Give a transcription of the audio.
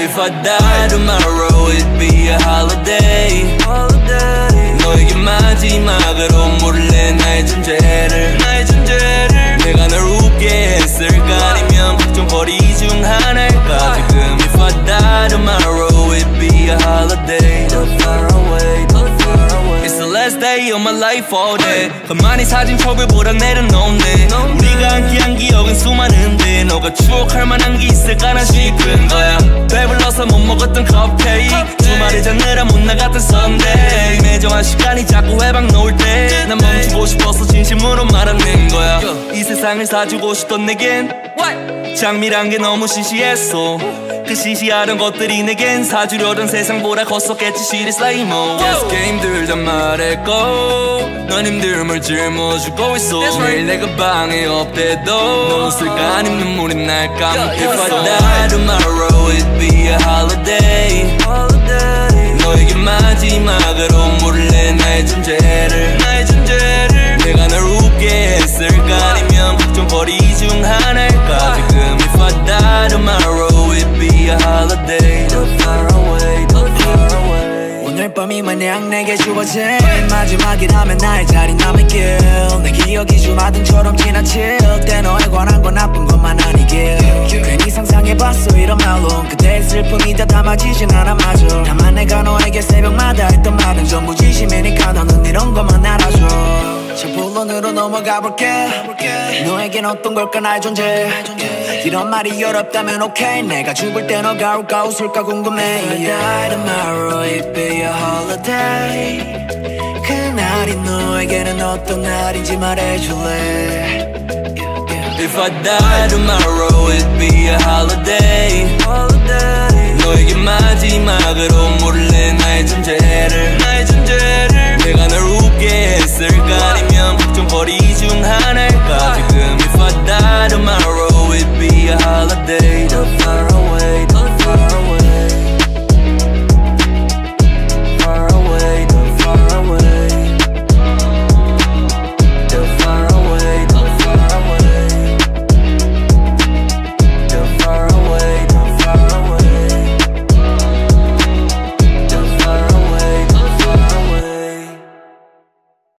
If I die tomorrow it'd be a holiday 너에게 마지막으로 몰래 나의 존재를 내가 널 웃게 했을까 아니면 걱정거리 중 하나일까 지금 If I die tomorrow it'd be a holiday So far away, so far away It's the last day of my life all day 가만히 사진 첩을보다 내려놓네 우리가 함께한 기억은 수많은데 너가 추억할 만한 게 있을까나 싶은 거야 배불러서 못 먹었던 컵케이크 주말에 자느라 못 나갔던 썬데이 매정한 시간이 자꾸 해방 놓을 때 난 멈추고 싶어서 진심으로 말하는 거야 이 세상을 사주고 싶던 내겐 장미란 게 너무 시시했어 그 시시하던 것들이 내겐 사주려던 세상보다 컸었겠지 Shit is like mo Yes 게임들 다 말했고 넌 힘듦을 짊어지고 있어 매일 내가 방에 없대도 너 웃을까 아님 눈물이 날까 If I die tomorrow it'd be a holiday 너에게 마지막으로 몰래 나의 존재를 내가 널 웃게 했을까 아니면 걱정거리 중 하나일까 지금 If I die tomorrow it'd be a holiday So far away, so far away 오늘 밤이 마냥 내게 주어진 마지막이라면 나의 자리 남의 길 내 기억이 주마등처럼 지나칠 때 너에 관한 건 나쁜 것만 아니길 괜히 상상해봤어 이런 말로 그때의 슬픔이 다 담아지진 않아 마저 다만 내가 너에게 새벽마다 했던 말은 전부 진심이니까 너는 이런 것만 알아줘 저 본론으로 넘어가 볼게 너에겐 어떤 걸까 나의 존재 이런 말이 어렵다면 오케이 내가 죽을 때 너가 울까 웃을까 궁금해 If I die tomorrow it'd be a holiday 그날이 너에게는 어떤 날인지 말해줄래 If I die tomorrow it'd be a holiday 너에게 마지막으로 몰래 나의 존재를 내가 널 웃게 했을까 아니면 걱정거리 중 하나